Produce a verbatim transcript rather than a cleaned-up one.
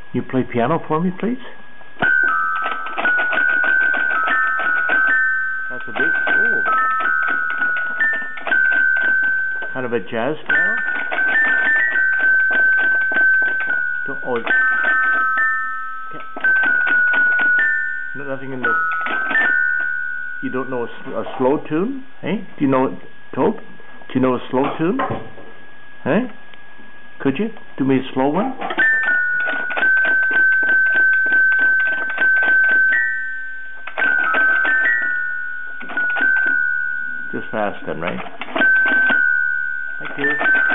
You play piano for me, please? That's a big, oh. Kind of a jazz piano? Don't, oh, okay. No, nothing in the, you don't know a, a slow tune? Hey? Do you know it, Tobe? Do you know a slow tune? Hey? Could you? Do me a slow one? Just fast then, right? Thank you.